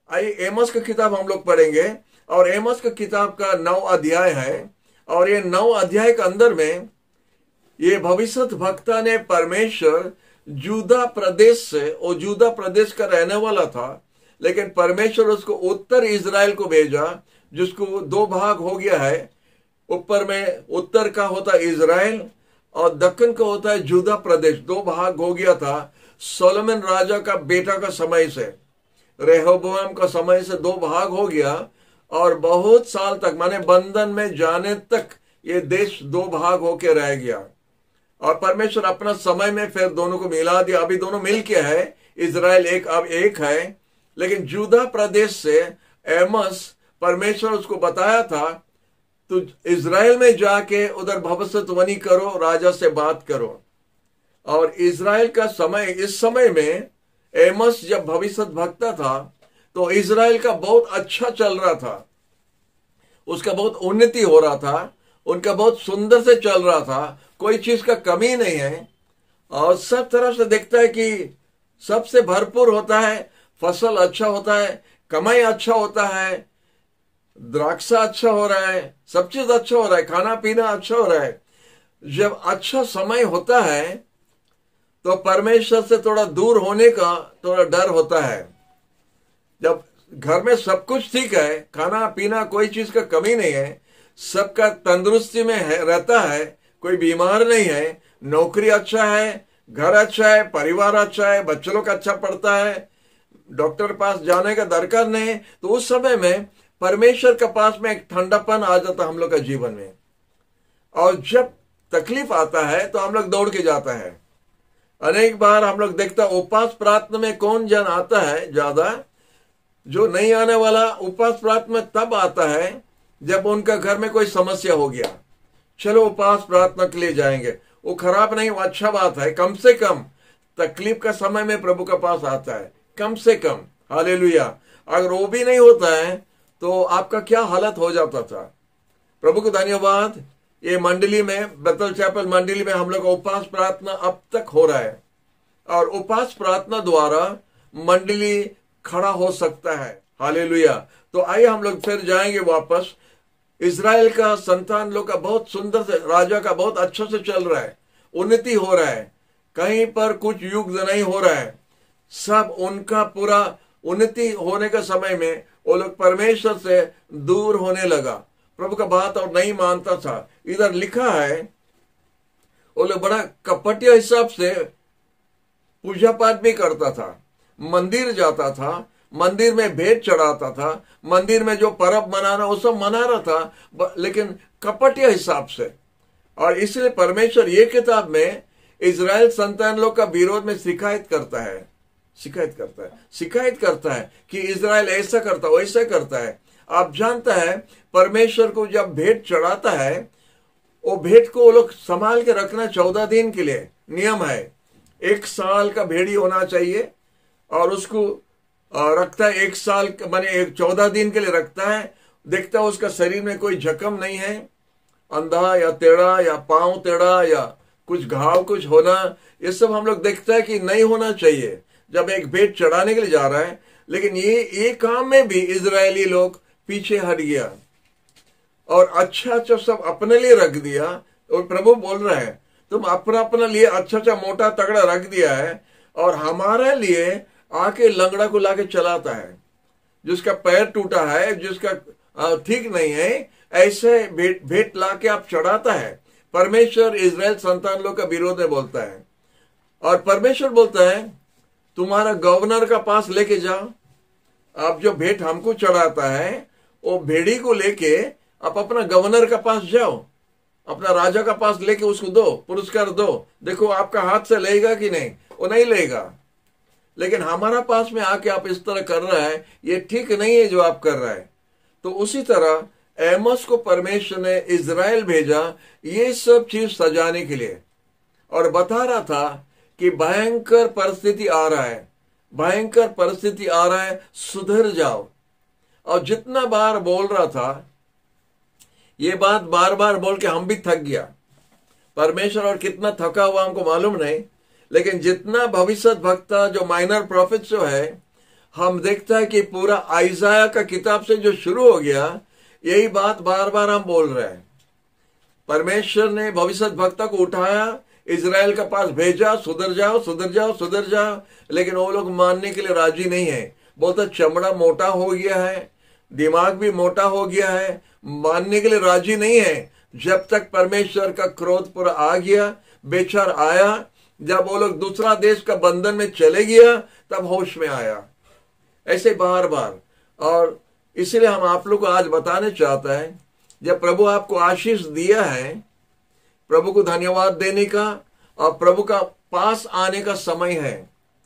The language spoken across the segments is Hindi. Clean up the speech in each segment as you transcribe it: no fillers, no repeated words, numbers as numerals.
आइए एमोस की किताब हम लोग पढ़ेंगे, और एमोस की किताब का 9 अध्याय है, और ये 9 अध्याय के अंदर में ये भविष्य वक्ता ने परमेश्वर जूदा प्रदेश से, वो जूदा प्रदेश का रहने वाला था, लेकिन परमेश्वर उसको उत्तर इजराइल को भेजा, जिसको 2 भाग हो गया है। ऊपर में उत्तर का होता है इजराइल और दक्षिण का होता है जूदा प्रदेश। 2 भाग हो गया था सोलोमन राजा का बेटा का समय से, रेहोबोआम का समय से 2 भाग हो गया, और बहुत साल तक माने बंधन में जाने तक ये देश 2 भाग होके रह गया। और परमेश्वर अपना समय में फिर दोनों को मिला दिया। अभी दोनों मिल के है, इजराइल अब एक है। लेकिन जूदा प्रदेश से एमोस, परमेश्वर उसको बताया था तो इजराइल में जाके उधर भविष्यवाणी करो, राजा से बात करो। और इजराइल का समय, इस समय में एमोस जब भविष्य वक्ता था तो इजराइल का बहुत अच्छा चल रहा था, उसका बहुत उन्नति हो रहा था, उनका बहुत सुंदर से चल रहा था, कोई चीज का कमी नहीं है। और सब तरफ से देखता है कि सबसे भरपूर होता है, फसल अच्छा होता है, कमाई अच्छा होता है, द्राक्षा अच्छा हो रहा है, सब चीज अच्छा हो रहा है, खाना पीना अच्छा हो रहा है। जब अच्छा समय होता है तो परमेश्वर से थोड़ा दूर होने का थोड़ा डर होता है। जब घर में सब कुछ ठीक है, खाना पीना कोई चीज का कमी नहीं है, सबका तंदुरुस्ती में रहता है, कोई बीमार नहीं है, नौकरी अच्छा है, घर अच्छा है, परिवार अच्छा है, बच्चों लोग अच्छा पढ़ता है, डॉक्टर के पास जाने का दरकार नहीं है, तो उस समय में परमेश्वर के पास में एक ठंडापन आ जाता हम लोग का जीवन में। और जब तकलीफ आता है तो हम लोग दौड़ के जाता है। अनेक बार हम लोग देखता उपवास प्रार्थना में कौन जन आता है ज्यादा, जो नहीं आने वाला उपवास प्रार्थना में तब आता है जब उनका घर में कोई समस्या हो गया। चलो उपवास प्रार्थना के लिए जाएंगे, वो खराब नहीं, वो अच्छा बात है। कम से कम तकलीफ का समय में प्रभु के पास आता है, कम से कम। हालेलुया। अगर वो भी नहीं होता है तो आपका क्या हालत हो जाता था। प्रभु को धन्यवाद। ये मंडली में, बेथल चैपल मंडली में हम लोग का उपवास प्रार्थना अब तक हो रहा है, और उपवास प्रार्थना द्वारा मंडली खड़ा हो सकता है। हालेलुया। तो आइए हम लोग फिर जाएंगे वापस। इजराइल का संतान लोग का बहुत सुंदर से, राजा का बहुत अच्छा से चल रहा है, उन्नति हो रहा है, कहीं पर कुछ युग नहीं हो रहा है। सब उनका पूरा उन्नति होने के समय में वो लोग परमेश्वर से दूर होने लगा, प्रभु का बात और नहीं मानता था। इधर लिखा है वो लोग बड़ा कपटिया हिसाब से पूजा पाठ भी करता था, मंदिर जाता था, मंदिर में भेंट चढ़ाता था, मंदिर में जो पर्व मनाना वो सब मना रहा था, लेकिन कपटिया हिसाब से। और इसलिए परमेश्वर ये किताब में इजराइल संतान लोग का विरोध में शिकायत करता है कि इजराइल ऐसा करता वैसा करता है। आप जानता है परमेश्वर को जब भेंट चढ़ाता है, वो भेंट को वो लोग संभाल के रखना 14 दिन के लिए नियम है। 1 साल का भेड़ी होना चाहिए, और उसको रखता है 1 साल माने 14 दिन के लिए रखता है। देखता है उसका शरीर में कोई जख्म नहीं है, अंधा या टेढ़ा या पांव टेढ़ा या कुछ घाव कुछ होना, ये सब हम लोग देखता है कि नहीं होना चाहिए जब एक भेंट चढ़ाने के लिए जा रहा है। लेकिन ये काम में भी इजरायली लोग पीछे हट गया और अच्छा सब अपने लिए रख दिया। और प्रभु बोल रहे हैं तुम अपना लिए अच्छा मोटा तगड़ा रख दिया है, और हमारे लिए आके लंगड़ा को लाके चलाता है, जिसका पैर टूटा है, जिसका ठीक नहीं है, ऐसे भेंट लाके आप चढ़ाता है। परमेश्वर इजराइल संतान लोग का विरोध में बोलता है, और परमेश्वर बोलता है तुम्हारा गवर्नर का पास लेके जाओ। आप जो भेंट हमको चढ़ाता है वो भेड़ी को लेके आप अपना गवर्नर का पास जाओ, अपना राजा का पास लेके उसको दो, पुरस्कार दो। देखो आपका हाथ से लेगा कि नहीं, वो नहीं लेगा। लेकिन हमारा पास में आके आप इस तरह कर रहा है, ये ठीक नहीं है जो आप कर रहा है। तो उसी तरह एमोस को परमेश्वर ने इजराइल भेजा ये सब चीज सजाने के लिए, और बता रहा था कि भयंकर परिस्थिति आ रहा है, भयंकर परिस्थिति आ रहा है, सुधर जाओ। और जितना बार बोल रहा था ये बात, बार बार बोल के हम भी थक गया। परमेश्वर और कितना थका हुआ हमको मालूम नहीं, लेकिन जितना भविष्य वक्ता जो माइनर प्रॉफिट जो है, हम देखते हैं कि पूरा आइजाया का किताब से जो शुरू हो गया, यही बात बार बार हम बोल रहे हैं। परमेश्वर ने भविष्यद्वक्ता को उठाया, इजराइल के पास भेजा, सुधर जाओ सुधर जाओ सुधर जाओ, लेकिन वो लोग मानने के लिए राजी नहीं है। बोलता चमड़ा मोटा हो गया है, दिमाग भी मोटा हो गया है, मानने के लिए राजी नहीं है। जब तक परमेश्वर का क्रोध पूरा आ गया, बेचार आया, जब वो लोग दूसरा देश का बंधन में चले गया, तब होश में आया। ऐसे बार बार। और इसलिए हम आप लोग को आज बताने चाहते हैं, जब प्रभु आपको आशीष दिया है, प्रभु को धन्यवाद देने का और प्रभु का पास आने का समय है।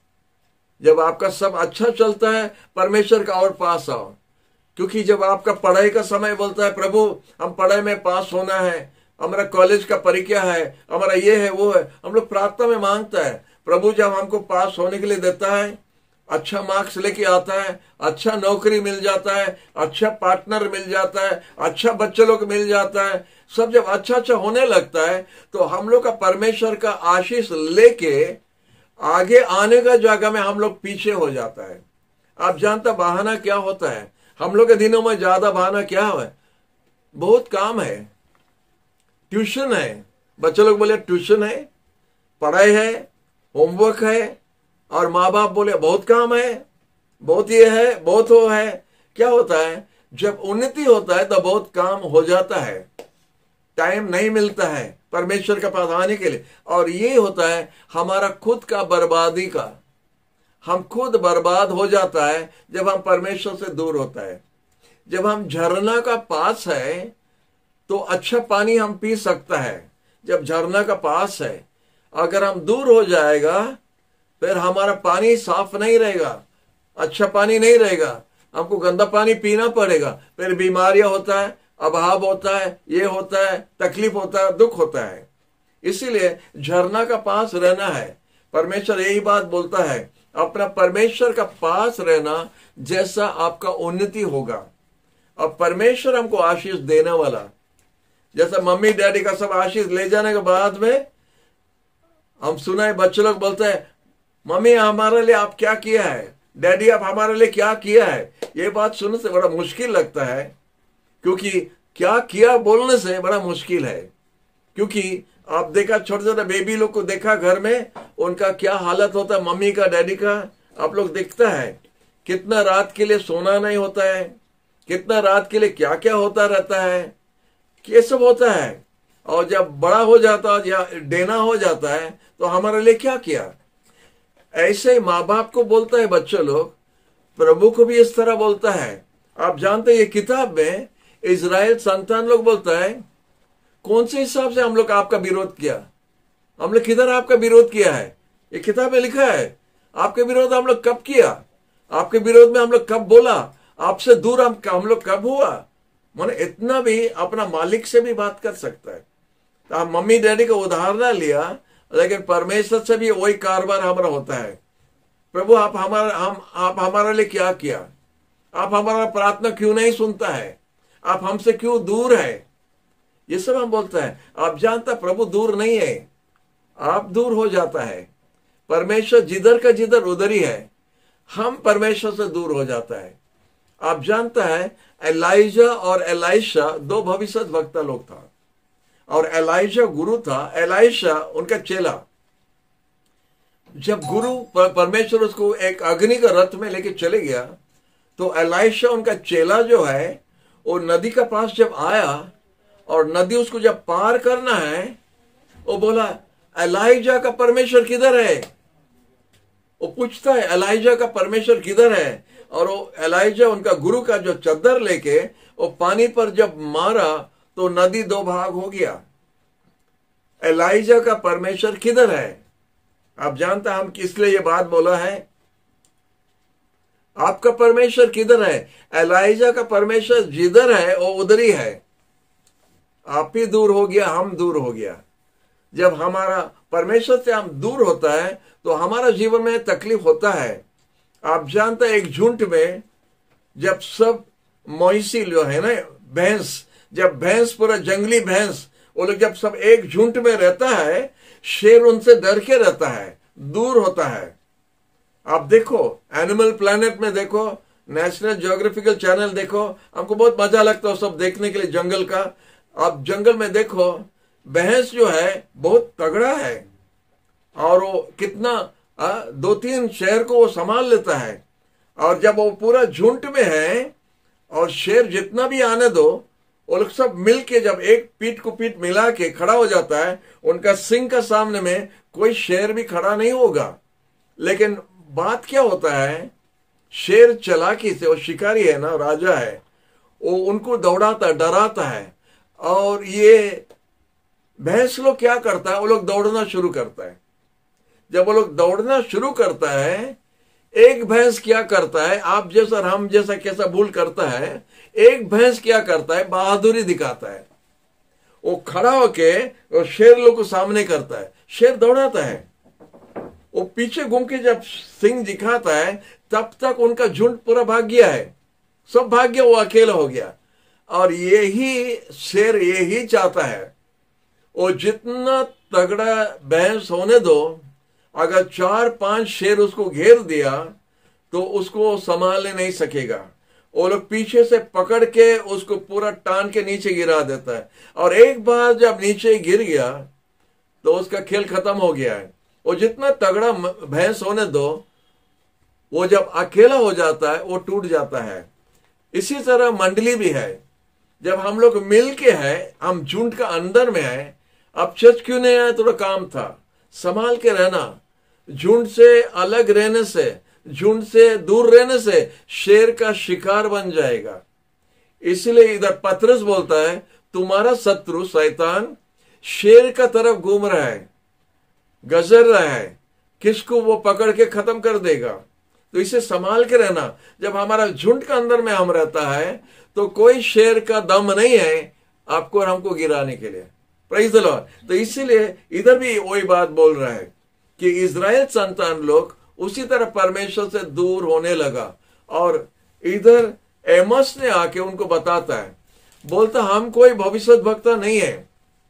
जब आपका सब अच्छा चलता है, परमेश्वर का और पास आओ। क्योंकि जब आपका पढ़ाई का समय बोलता है, प्रभु हम पढ़ाई में पास होना है, हमारा कॉलेज का परीक्षा है, हमारा ये है वो है, हम लोग प्रार्थना में मांगता है। प्रभु जब हमको पास होने के लिए देता है, अच्छा मार्क्स लेके आता है, अच्छा नौकरी मिल जाता है, अच्छा पार्टनर मिल जाता है, अच्छा बच्चे लोग मिल जाता है, सब जब अच्छा अच्छा होने लगता है, तो हम लोग का परमेश्वर का आशीष लेके आगे आने का जगह में हम लोग पीछे हो जाता है। आप जानता बहाना क्या होता है? हम लोग के दिनों में ज्यादा बहाना क्या है? बहुत काम है, ट्यूशन है, बच्चे लोग बोले ट्यूशन है, पढ़ाई है, होमवर्क है, और माँ बाप बोले बहुत काम है, बहुत ये है, बहुत वो है। क्या होता है? जब उन्नति होता है तो बहुत काम हो जाता है, टाइम नहीं मिलता है परमेश्वर के पास आने के लिए। और ये होता है हमारा खुद का बर्बादी का, हम खुद बर्बाद हो जाता है जब हम परमेश्वर से दूर होता है। जब हम झरना का पास है तो अच्छा पानी हम पी सकता है। जब झरना का पास है, अगर हम दूर हो जाएगा, फिर हमारा पानी साफ नहीं रहेगा, अच्छा पानी नहीं रहेगा, हमको गंदा पानी पीना पड़ेगा, फिर बीमारियां होता है, अभाव होता है, ये होता है, तकलीफ होता है, दुख होता है। इसीलिए झरना का पास रहना है। परमेश्वर यही बात बोलता है, अपना परमेश्वर का पास रहना जैसा आपका उन्नति होगा। अब परमेश्वर हमको आशीष देने वाला, जैसा मम्मी डैडी का सब आशीष ले जाने के बाद में हम सुना है, बच्चे लोग बोलते हैं मम्मी हमारे लिए आप क्या किया है, डैडी आप हमारे लिए क्या किया है। ये बात सुनने से बड़ा मुश्किल लगता है, क्योंकि क्या किया बोलने से बड़ा मुश्किल है। क्योंकि आप देखा छोटे छोटे बेबी लोग को देखा घर में, उनका क्या हालत होता है, मम्मी का डैडी का आप लोग देखता है, कितना रात के लिए सोना नहीं होता है, कितना रात के लिए क्या क्या होता रहता है, ये सब होता है। और जब बड़ा हो जाता है या डेना हो जाता है, तो हमारे लिए क्या किया। ऐसे माँ बाप को बोलता है बच्चे लोग, प्रभु को भी इस तरह बोलता है। आप जानते हैं ये किताब में इजराइल संतान लोग बोलता है, कौन से हिसाब से हम लोग आपका विरोध किया, हम लोग किधर आपका विरोध किया है। ये किताब में लिखा है, आपके विरोध हम लोग कब किया, आपके विरोध में हम लोग कब बोला, आपसे दूर हम लोग कब हुआ। माने इतना भी अपना मालिक से भी बात कर सकता है। तो आप मम्मी डैडी का उदाहरण लिया, लेकिन परमेश्वर से भी वही कारोबार हमारा होता है। प्रभु आप हमारे लिए क्या किया, आप हमारा प्रार्थना क्यों नहीं सुनता है, आप हमसे क्यों दूर है, ये सब हम बोलते हैं। आप जानता प्रभु दूर नहीं है, आप दूर हो जाता है। परमेश्वर जिधर का जिधर उधर ही है, हम परमेश्वर से दूर हो जाता है। आप जानता है एलाइजा और एलाइशा दो भविष्यद्वक्ता लोग था, और एलाइजा गुरु था, एलाइशा उनका चेला। जब गुरु परमेश्वर उसको एक अग्नि का रथ में लेके चले गया, तो एलाइशा उनका चेला जो है, वो नदी का पास जब आया और नदी उसको जब पार करना है, वो बोला एलाइजा का परमेश्वर किधर है। वो पूछता है एलाइजा का परमेश्वर किधर है, और वो एलाइजा उनका गुरु का जो चद्दर लेके वो पानी पर जब मारा तो नदी दो भाग हो गया। एलाइजा का परमेश्वर किधर है। आप जानते हम किस लिए ये बात बोला है, आपका परमेश्वर किधर है। एलाइजा का परमेश्वर जिधर है वो उधर ही है। आप ही दूर हो गया, हम दूर हो गया। जब हमारा परमेश्वर से हम दूर होता है तो हमारा जीवन में तकलीफ होता है। आप जानते हैं एक झुंड में जब सब मवेशी जो है ना, भैंस, जब भैंस पूरा जंगली भैंस, वो लोग जब सब एक झुंड में रहता है, शेर उनसे डर के रहता है, दूर होता है। आप देखो, एनिमल प्लैनेट में देखो, नेशनल ज्योग्राफिकल चैनल देखो, हमको बहुत मजा लगता है सब देखने के लिए जंगल का। आप जंगल में देखो, भैंस जो है बहुत तगड़ा है और वो कितना 2-3 शहर को वो संभाल लेता है। और जब वो पूरा झुंड में है और शेर जितना भी आने दो, वो लोग सब मिलके जब एक पीठ को पीठ मिला के खड़ा हो जाता है, उनका सिंह का सामने में कोई शेर भी खड़ा नहीं होगा। लेकिन बात क्या होता है, शेर चालाकी से, वो शिकारी है ना, राजा है, वो उनको दौड़ाता डराता है। और ये भैंस लोग क्या करता है, वो लोग दौड़ना शुरू करता है। जब वो लोग दौड़ना शुरू करता है, एक भैंस क्या करता है, आप जैसा और हम जैसा कैसा भूल करता है, एक भैंस क्या करता है, बहादुरी दिखाता है। वो खड़ा होके वो शेर लोग को सामने करता है, शेर दौड़ाता है, वो पीछे घूम के जब सिंह दिखाता है, तब तक उनका झुंड पूरा भाग गया है, सब भाग गया, वो अकेला हो गया। और यही शेर यही चाहता है, वो जितना तगड़ा भैंस होने दो, अगर 4-5 शेर उसको घेर दिया तो उसको संभालने नहीं सकेगा। वो लोग पीछे से पकड़ के उसको पूरा टान के नीचे गिरा देता है। और एक बार जब नीचे गिर गया तो उसका खेल खत्म हो गया है। वो जितना तगड़ा भैंस होने दो, वो जब अकेला हो जाता है वो टूट जाता है। इसी तरह मंडली भी है, जब हम लोग मिल के है, हम झुंड का अंदर में है। अब चर्च क्यों नहीं आया, थोड़ा काम था, संभाल के रहना। झुंड से अलग रहने से, झुंड से दूर रहने से शेर का शिकार बन जाएगा। इसलिए इधर पतरस बोलता है, तुम्हारा शत्रु शैतान शेर का तरफ घूम रहा है, गजर रहा है, किसको वो पकड़ के खत्म कर देगा। तो इसे संभाल के रहना। जब हमारा झुंड का अंदर में हम रहता है तो कोई शेर का दम नहीं है आपको और हमको गिराने के लिए। Praise the Lord. तो इसीलिए इधर भी वही बात बोल रहा है कि इजराइल संतान लोग उसी तरह परमेश्वर से दूर होने लगा। और इधर एमोस ने आके उनको बताता है, बोलता हम कोई भविष्यद्वक्ता नहीं है,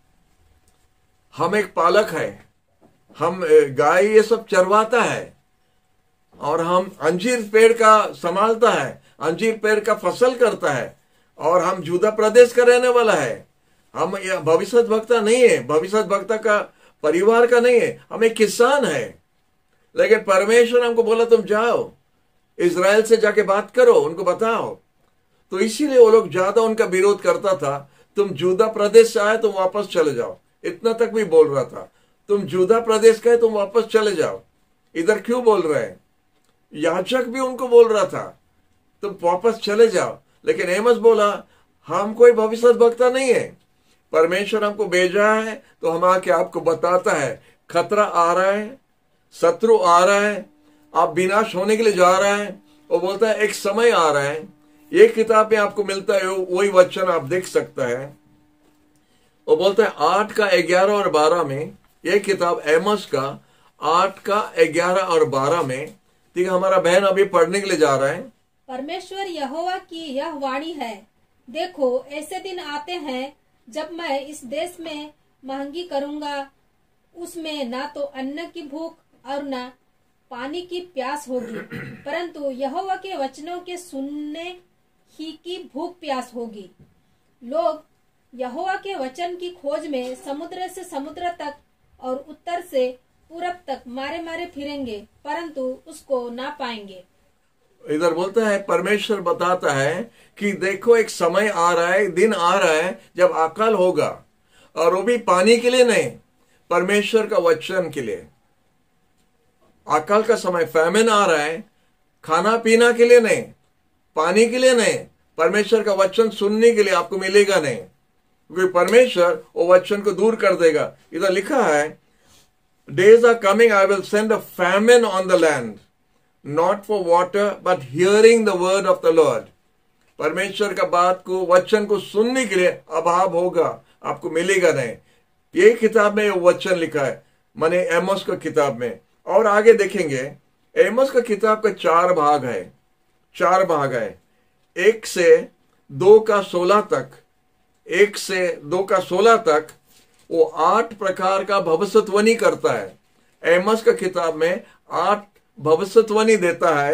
हम एक पालक है, हम गाय ये सब चरवाता है, और हम अंजीर पेड़ का संभालता है, अंजीर पेड़ का फसल करता है, और हम जूदा प्रदेश का रहने वाला है। हम भविष्यद्वक्ता नहीं है, भविष्यद्वक्ता का परिवार का नहीं है, हम एक किसान है। लेकिन परमेश्वर हमको बोला तुम जाओ इजराइल से जाके बात करो, उनको बताओ। तो इसीलिए वो लोग ज्यादा उनका विरोध करता था, तुम जूदा प्रदेश से आए तुम वापस चले जाओ, इतना तक भी बोल रहा था, तुम जूदा प्रदेश का है तुम वापस चले जाओ। इधर क्यों बोल रहे हैं, याजक भी उनको बोल रहा था तुम वापस चले जाओ। लेकिन एमोस बोला हम कोई भविष्यद्वक्ता नहीं है, परमेश्वर हमको भेजा है तो हम आके आपको बताता है खतरा आ रहा है, शत्रु आ रहा है, आप विनाश होने के लिए जा रहा है। वो बोलता है एक समय आ रहा है, एक किताब में आपको मिलता है वही वचन आप देख सकता है। वो बोलता है 8 का 11 और 12 में, ये किताब एमोस का 8 का 11 और 12 में। ठीक है, हमारा बहन अभी पढ़ने के लिए जा रहा है। परमेश्वर यहोवा की यह वाणी है, देखो ऐसे दिन आते हैं जब मैं इस देश में महंगी करूंगा, उसमें ना तो अन्न की भूख और ना पानी की प्यास होगी, परंतु यहोवा के वचनों के सुनने ही की भूख प्यास होगी। लोग यहोवा के वचन की खोज में समुद्र से समुद्र तक और उत्तर से पूरब तक मारे मारे फिरेंगे, परंतु उसको ना पाएंगे। इधर बोलता है परमेश्वर बताता है कि देखो एक समय आ रहा है, दिन आ रहा है जब अकाल होगा, और वो भी पानी के लिए नहीं, परमेश्वर का वचन के लिए। अकाल का समय, फैमिन आ रहा है, खाना पीना के लिए नहीं, पानी के लिए नहीं, परमेश्वर का वचन सुनने के लिए आपको मिलेगा नहीं, क्योंकि परमेश्वर वो वचन को दूर कर देगा। इधर लिखा है days are coming I will send a famine on the land, not for water but hearing the word of the Lord। परमेश्वर का बात को, वचन को सुनने के लिए अभाव होगा, आपको मिलेगा नहीं। ये किताब में वचन लिखा है, माने एमोस का किताब में। और आगे देखेंगे, एमोस का किताब का 4 भाग है, 4 भाग है, 1 से 2 का 16 तक, 1 से 2 का 16 तक वो 8 प्रकार का भविष्यवाणी करता है। एमोस का किताब में 8 भविष्यवाणी देता है,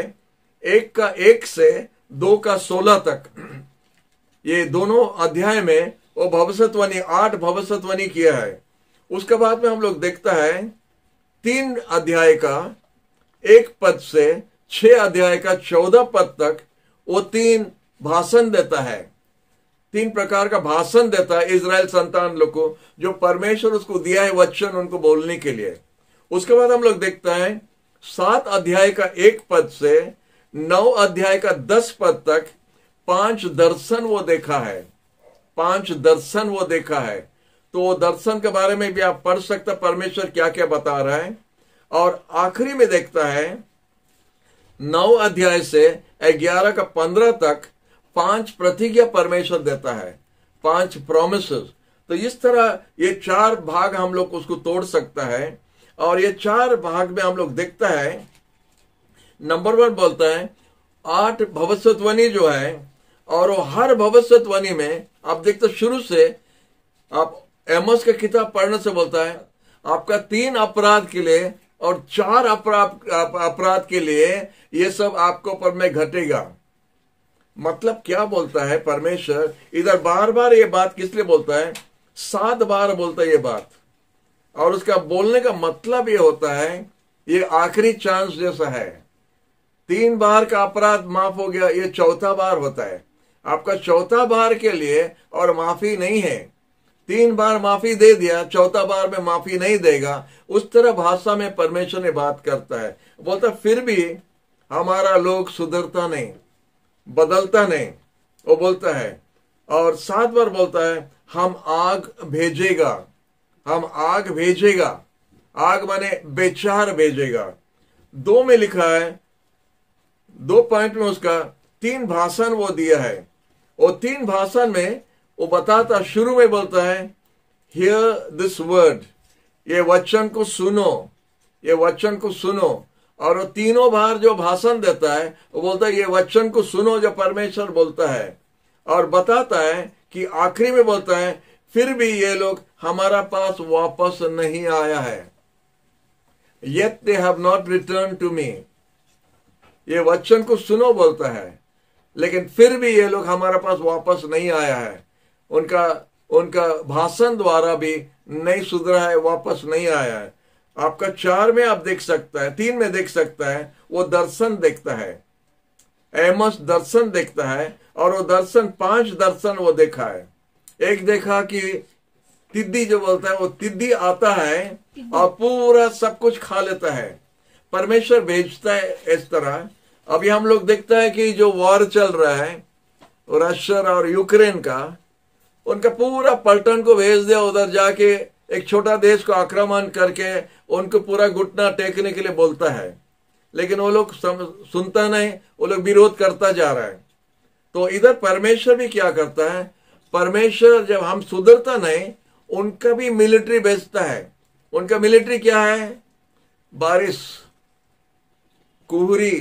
1 से 2:16 तक। ये दोनों अध्याय में वो भविष्यवाणी 8 भविष्यवाणी किया है। उसके बाद में हम लोग देखता है 3 अध्याय का 1 पद से 6 अध्याय का 14 पद तक वो 3 भाषण देता है, 3 प्रकार का भाषण देता है इजराइल संतान लोग को, जो परमेश्वर उसको दिया है वचन उनको बोलने के लिए। उसके बाद हम लोग देखता है 7 अध्याय का 1 पद से 9 अध्याय का 10 पद तक 5 दर्शन वो देखा है, 5 दर्शन वो देखा है। तो वो दर्शन के बारे में भी आप पढ़ सकते, परमेश्वर क्या क्या बता रहा है। और आखिरी में देखता है 9 अध्याय से 11 का 15 तक 5 प्रतिज्ञा परमेश्वर देता है, 5 प्रोमिसेस। तो इस तरह ये 4 भाग हम लोग उसको तोड़ सकता है। और ये 4 भाग में हम लोग देखता है, नंबर 1 बोलता है 8 भविष्यवाणी जो है, और वो हर भविष्यवाणी में आप देखते शुरू से आप एमोस का किताब पढ़ने से बोलता है आपका 3 अपराध के लिए और 4 अपराध के लिए ये सब आपको पर में घटेगा। मतलब क्या बोलता है परमेश्वर इधर बार बार ये बात किस लिए बोलता है, 7 बार बोलता है ये बात। और उसका बोलने का मतलब ये होता है ये आखिरी चांस जैसा है। 3 बार का अपराध माफ हो गया, ये 4था बार होता है आपका 4था बार के लिए, और माफी नहीं है। 3 बार माफी दे दिया, 4था बार में माफी नहीं देगा। उस तरह भाषा में परमेश्वर ने बात करता है। बोलता फिर भी हमारा लोग सुधरता नहीं, बदलता नहीं, वो बोलता है। और 7 बार बोलता है हम आग भेजेगा, हम आग भेजेगा। आग माने बेचार भेजेगा। 2 में लिखा है, 2 पॉइंट में उसका 3 भाषण वो दिया है। और 3 भाषण में वो बताता, शुरू में बोलता है हियर दिस वर्ड, ये वचन को सुनो, ये वचन को सुनो। और वो तीनों बार जो भाषण देता है वो बोलता है ये वचन को सुनो जो परमेश्वर बोलता है। और बताता है कि आखिरी में बोलता है फिर भी ये लोग हमारा पास वापस नहीं आया है, yet they have not returned to me। ये वचन को सुनो बोलता है, लेकिन फिर भी ये लोग हमारे पास वापस नहीं आया है। उनका भाषण द्वारा भी नहीं सुधरा है, वापस नहीं आया है। आपका 4 में आप देख सकता है, 3 में देख सकता है, वो दर्शन देखता है, एमोस दर्शन देखता है। और वो दर्शन 5 दर्शन वो देखा है। एक देखा कि तिद्दी जो बोलता है, वो तिद्दी आता है और पूरा सब कुछ खा लेता है। परमेश्वर भेजता है इस तरह। अभी हम लोग देखता है कि जो वॉर चल रहा है रशिया और यूक्रेन का, उनका पूरा पलटन को भेज दिया उधर, जाके एक छोटा देश को आक्रमण करके उनको पूरा घुटना टेकने के लिए बोलता है। लेकिन वो लोग सुनता नहीं, वो लोग विरोध करता जा रहा है। तो इधर परमेश्वर भी क्या करता है, परमेश्वर जब हम सुधरता नहीं, उनका भी मिलिट्री भेजता है। उनका मिलिट्री क्या है, बारिश, कुहरी,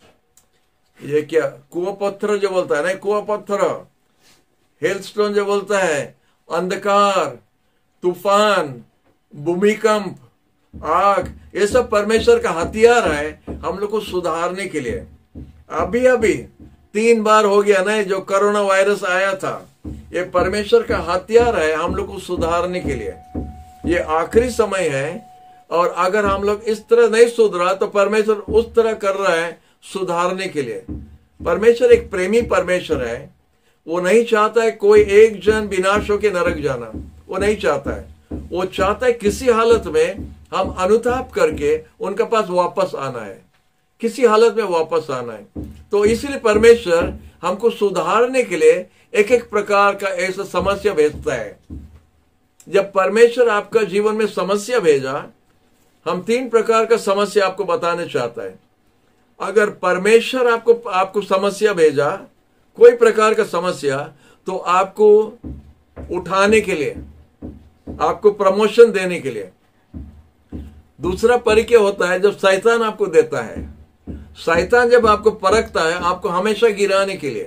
ये क्या कुआ पत्थर जो बोलता है, नहीं कुआ पत्थर, हेलस्टोन जो बोलता है, अंधकार, तूफान, भूमिकंप, आग, ये सब परमेश्वर का हथियार है हम लोग को सुधारने के लिए। अभी 3 बार हो गया ना जो कोरोना वायरस आया था, ये परमेश्वर का हथियार है हम लोग को सुधारने के लिए। ये आखिरी समय है, और अगर हम लोग इस तरह नहीं सुधरा तो परमेश्वर उस तरह कर रहा है सुधारने के लिए। परमेश्वर एक प्रेमी परमेश्वर है। वो नहीं चाहता है कोई एक जन विनाश होकर नरक जाना, वो नहीं चाहता है। वो चाहता है किसी हालत में हम अनुताप करके उनके पास वापस आना है, किसी हालत में वापस आना है। तो इसीलिए परमेश्वर हमको सुधारने के लिए एक एक प्रकार का ऐसा समस्या भेजता है। जब परमेश्वर आपका जीवन में समस्या भेजा, हम 3 प्रकार का समस्या आपको बताने चाहता है। अगर परमेश्वर आपको समस्या भेजा, कोई प्रकार का समस्या, तो आपको उठाने के लिए, आपको प्रमोशन देने के लिए। दूसरा परिचय होता है जब शैतान आपको देता है। शैतान जब आपको परखता है, आपको हमेशा गिराने के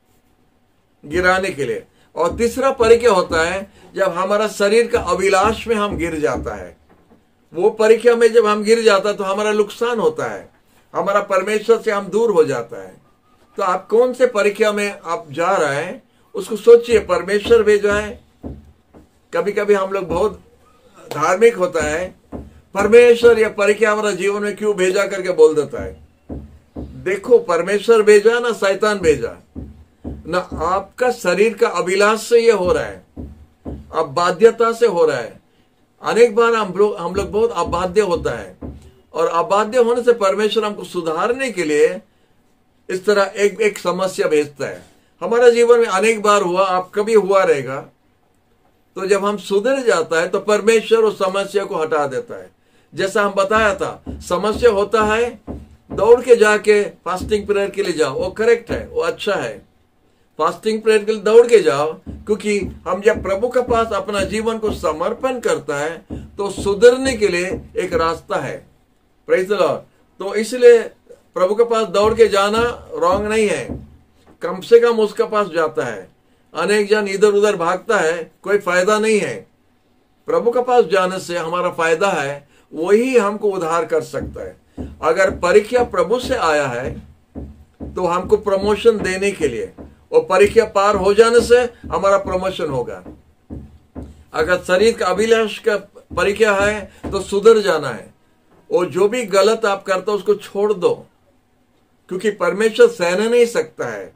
लिए। और तीसरा परिचय होता है जब हमारा शरीर का अभिलाष में हम गिर जाता है। वो परीक्षा में जब हम गिर जाता है तो हमारा नुकसान होता है। हमारा परमेश्वर से हम दूर हो जाता है। तो आप कौन से परीक्षा में आप जा रहे हैं उसको सोचिए, परमेश्वर भेजा है। कभी कभी हम लोग बहुत धार्मिक होता है, परमेश्वर यह परीक्षा हमारा जीवन में क्यों भेजा करके बोल देता है। देखो, परमेश्वर भेजा ना शैतान भेजा, ना आपका शरीर का अभिलाष से ये हो रहा है, अब बाध्यता से हो रहा है। अनेक बार हम लोग बहुत अबाध्य होता है, और अबाध्य होने से परमेश्वर हमको सुधारने के लिए इस तरह एक समस्या भेजता है। हमारा जीवन में अनेक बार हुआ, आप कभी हुआ रहेगा। तो जब हम सुधर जाता है तो परमेश्वर उस समस्या को हटा देता है। जैसा हम बताया था, समस्या होता है, दौड़ के जाके फास्टिंग प्रेयर के लिए जाओ, वो करेक्ट है, वो अच्छा है। फास्टिंग प्रेयर के लिए दौड़ के जाओ, क्योंकि हम जब प्रभु के पास अपना जीवन को समर्पण करता है तो सुधरने के लिए एक रास्ता है। Praise the Lord. तो इसलिए प्रभु के पास दौड़ के जाना रॉन्ग नहीं है, कम से कम उसके पास जाता है। अनेक जन इधर उधर भागता है, कोई फायदा नहीं है। प्रभु के पास जाने से हमारा फायदा है, वही हमको उद्धार कर सकता है। अगर परीक्षा प्रभु से आया है तो हमको प्रमोशन देने के लिए, और परीक्षा पार हो जाने से हमारा प्रमोशन होगा। अगर शरीर का अभिलाष का परीक्षा है तो सुधर जाना है, और जो भी गलत आप करते हो उसको छोड़ दो, क्योंकि परमेश्वर सहने नहीं सकता है।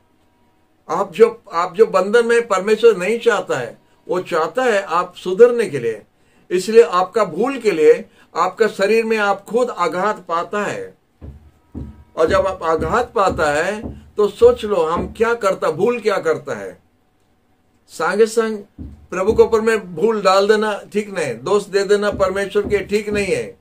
आप जो बंधन में परमेश्वर नहीं चाहता है, वो चाहता है आप सुधरने के लिए। इसलिए आपका भूल के लिए आपका शरीर में आप खुद आघात पाता है, और जब आप आघात पाता है तो सोच लो हम क्या करता, भूल क्या करता है। संगे संग प्रभु के ऊपर में भूल डाल देना ठीक नहीं, दोष दे देना परमेश्वर के ठीक नहीं है।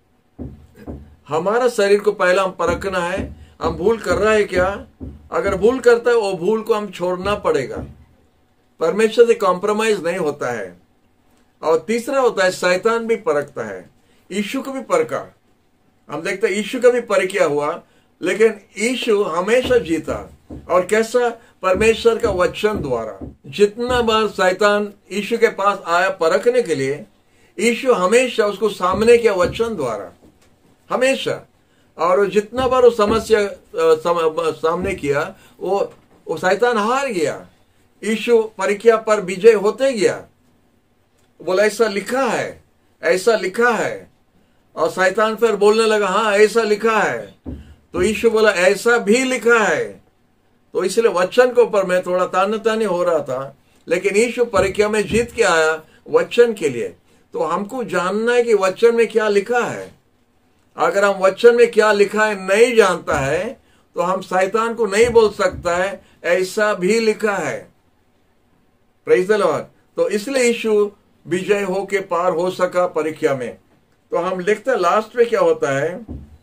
हमारा शरीर को पहला हम परखना है, हम भूल कर रहा है क्या। अगर भूल करता है, वो भूल को हम छोड़ना पड़ेगा। परमेश्वर से कॉम्प्रोमाइज नहीं होता है। और तीसरा होता है, शैतान भी परखता है। यीशु को भी परखा, हम देखते हैं यीशु का भी परीक्षा हुआ, लेकिन यीशु हमेशा जीता। और कैसा? परमेश्वर का वचन द्वारा। जितना बार शैतान यीशु के पास आया परखने के लिए, यीशु हमेशा उसको सामने किया वचन द्वारा, हमेशा। और जितना बार वो समस्या सामने किया, वो शैतान हार गया। यीशु परीक्षा पर विजय होते गया। बोला ऐसा लिखा है, ऐसा लिखा है। और शैतान फिर बोलने लगा, हाँ ऐसा लिखा है। तो यीशु बोला ऐसा भी लिखा है। तो इसलिए वचन के ऊपर मैं थोड़ा ताने हो रहा था, लेकिन यीशु परीक्षा में जीत के आया वचन के लिए। तो हमको जानना है कि वचन में क्या लिखा है। अगर हम वचन में क्या लिखा है नहीं जानता है, तो हम शैतान को नहीं बोल सकता है ऐसा भी लिखा है। Praise the Lord. तो इसलिए यीशु विजय होके पार हो सका परीक्षा में। तो हम लिखते लास्ट में क्या होता है,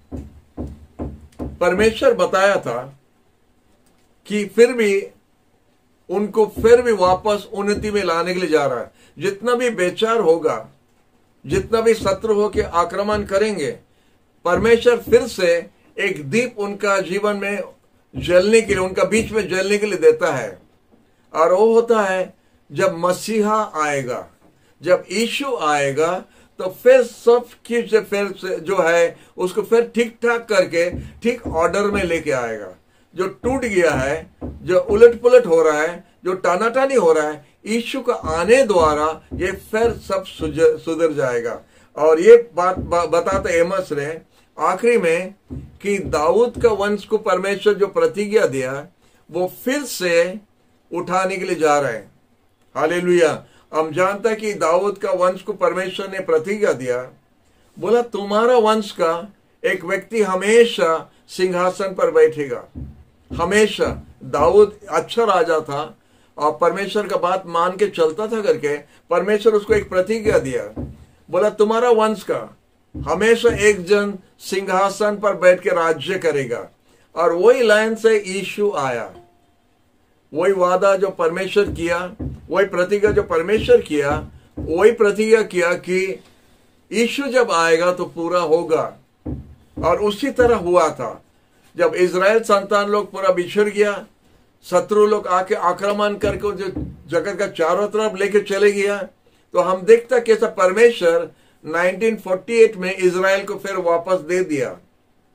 परमेश्वर बताया था कि फिर भी उनको फिर भी वापस उन्नति में लाने के लिए जा रहा है। जितना भी बेचार होगा, जितना भी शत्रु होके आक्रमण करेंगे, परमेश्वर फिर से एक दीप उनका जीवन में जलने के लिए, उनका बीच में जलने के लिए देता है। और वो होता है जब मसीहा आएगा, जब यीशु आएगा, तो फिर सब चीज फिर से जो है उसको फिर ठीक ठाक करके ठीक ऑर्डर में लेके आएगा। जो टूट गया है, जो उलट पुलट हो रहा है, जो टानाटानी हो रहा है, यीशु का आने द्वारा ये फिर सब सुधर जाएगा। और ये बात बताते एमस ने आखिरी में कि दाऊद का वंश को परमेश्वर जो प्रतिज्ञा दिया, वो फिर से उठाने के लिए जा रहे हैं। हालेलुया। हम जानते हैं कि दाऊद का वंश को परमेश्वर ने प्रतिज्ञा दिया, बोला तुम्हारा वंश का एक व्यक्ति हमेशा सिंहासन पर बैठेगा, हमेशा। दाऊद अच्छा राजा था और परमेश्वर का बात मान के चलता था करके परमेश्वर उसको एक प्रतिज्ञा दिया, बोला तुम्हारा वंश का हमेशा एक जन सिंहासन पर बैठ के राज्य करेगा। और वही लाइन से यीशु आया। वही वादा जो परमेश्वर किया, वही प्रतिज्ञा जो परमेश्वर किया, वही प्रतिज्ञा किया कि यीशु जब आएगा तो पूरा होगा। और उसी तरह हुआ था। जब इजराइल संतान लोग पूरा बिछड़ गया, शत्रु लोग आके आक्रमण करके जो जगत का चारों तरफ लेके चले गया, तो हम देखते कैसा परमेश्वर 1948 में इजराइल को फिर वापस दे दिया।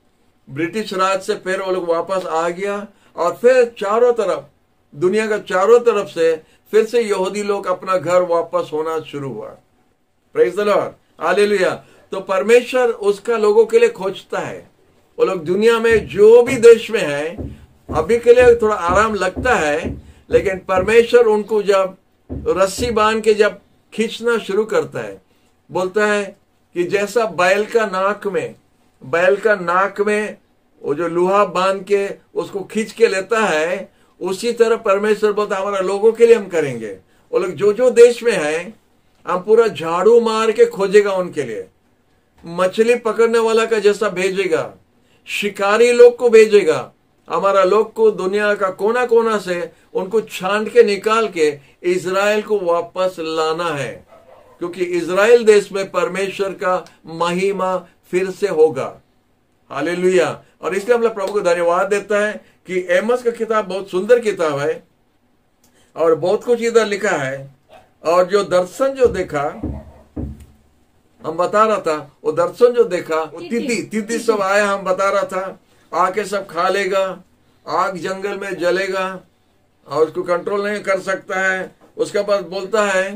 ब्रिटिश राज से फिर वो लोग वापस आ गया, और फिर चारों तरफ, दुनिया का चारों तरफ से फिर से यहूदी लोग अपना घर वापस होना शुरू हुआ। Praise the Lord, hallelujah. तो परमेश्वर उसका लोगों के लिए खोजता है। वो लोग दुनिया में जो भी देश में है, अभी के लिए थोड़ा आराम लगता है, लेकिन परमेश्वर उनको जब रस्सी बांध के जब खींचना शुरू करता है, बोलता है कि जैसा बैल का नाक में वो जो लोहा बांध के उसको खींच के लेता है, उसी तरह परमेश्वर बोलता है हमारा लोगों के लिए हम करेंगे। वो लोग जो जो देश में है, हम पूरा झाड़ू मार के खोजेगा उनके लिए, मछली पकड़ने वाला का जैसा भेजेगा, शिकारी लोग को भेजेगा, हमारा लोग को दुनिया का कोना कोना से उनको छांट के निकाल के इजराइल को वापस लाना है, क्योंकि इजराइल देश में परमेश्वर का महिमा फिर से होगा। हालेलुया। और इसलिए हम लोग प्रभु को धन्यवाद देता है कि एमोस का किताब बहुत सुंदर किताब है और बहुत कुछ इधर लिखा है। और जो दर्शन जो देखा, हम बता रहा था, वो दर्शन जो देखा, वो तिती सब आया, हम बता रहा था, आके सब खा लेगा, आग जंगल में जलेगा और उसको कंट्रोल नहीं कर सकता है। उसके बाद बोलता है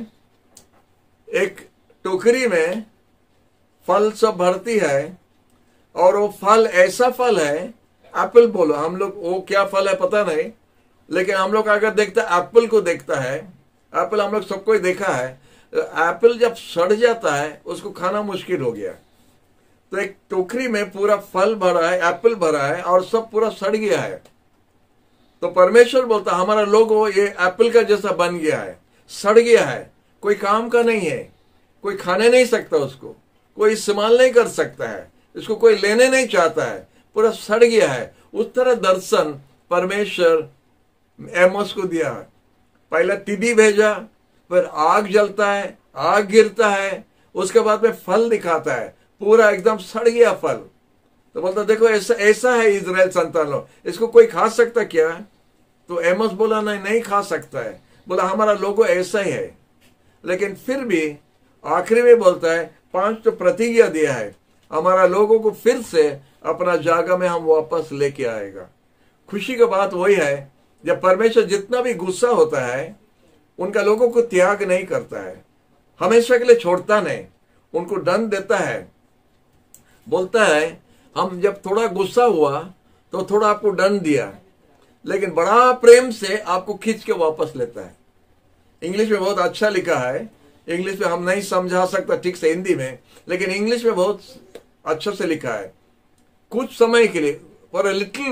एक टोकरी में फल सब भरती है, और वो फल ऐसा फल है, एप्पल बोलो, हम लोग वो क्या फल है पता नहीं, लेकिन हम लोग अगर देखता है एप्पल को देखता है, एप्पल हम लोग सबको ही देखा है, एप्पल जब सड़ जाता है उसको खाना मुश्किल हो गया। तो एक टोकरी में पूरा फल भरा है, एप्पल भरा है, और सब पूरा सड़ गया है। तो परमेश्वर बोलता हमारा लोग ये एप्पल का जैसा बन गया है, सड़ गया है, कोई काम का नहीं है, कोई खाने नहीं सकता उसको, कोई इस्तेमाल नहीं कर सकता है, इसको कोई लेने नहीं चाहता है, पूरा सड़ गया है। उस तरह दर्शन परमेश्वर एमोस को दिया है। पहले टिड्डी भेजा, फिर आग जलता है, आग गिरता है, उसके बाद में फल दिखाता है, पूरा एकदम सड़ गया फल। तो बोलता देखो ऐसा है इजराइल संतान लोग, इसको कोई खा सकता क्या? तो एमोस बोला नहीं खा सकता है, बोला हमारा लोगो ऐसा ही है। लेकिन फिर भी आखिरी में बोलता है 5 तो प्रतिज्ञा दिया है, हमारा लोगों को फिर से अपना जगह में हम वापस लेके आएगा। खुशी की बात वही है, जब परमेश्वर जितना भी गुस्सा होता है उनका लोगों को त्याग नहीं करता है, हमेशा के लिए छोड़ता नहीं, उनको दंड देता है। बोलता है हम जब थोड़ा गुस्सा हुआ तो थोड़ा आपको दंड दिया, लेकिन बड़ा प्रेम से आपको खींच के वापस लेता है। इंग्लिश में बहुत अच्छा लिखा है, इंग्लिश में हम नहीं समझा सकता ठीक से हिंदी में, लेकिन इंग्लिश में बहुत अच्छा से लिखा है। कुछ समय के लिए, for a little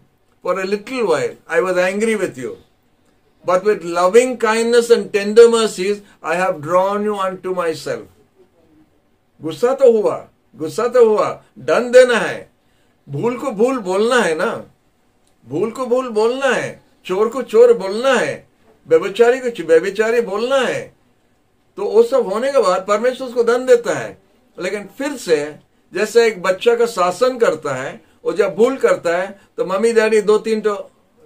while I was angry with you, but with loving kindness and tender mercies I have drawn you unto myself. गुस्सा तो हुआ, दंड देना है, भूल को भूल बोलना है ना, भूल को भूल बोलना है, चोर को चोर बोलना है, व्यभिचारी को व्यभिचारी बोलना है। तो वो सब होने के बाद परमेश्वर उसको दंड देता है। लेकिन फिर से जैसे एक बच्चा का शासन करता है, वो जब भूल करता है तो मम्मी डैडी 2-3 तो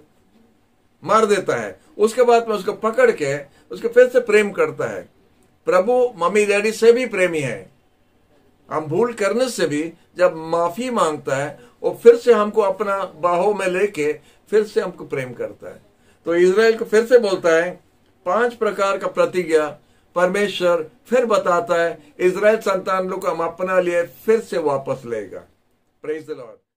मार देता है, उसके बाद में उसको पकड़ के उसको फिर से प्रेम करता है। प्रभु मम्मी डैडी से भी प्रेमी है। हम भूल करने से भी जब माफी मांगता है, वो फिर से हमको अपना बाहों में लेके फिर से हमको प्रेम करता है। तो इजराइल को फिर से बोलता है 5 प्रकार का प्रतिज्ञा परमेश्वर फिर बताता है, इजराइल संतान लोग को हम अपना लिए फिर से वापस लेगा। Praise the Lord.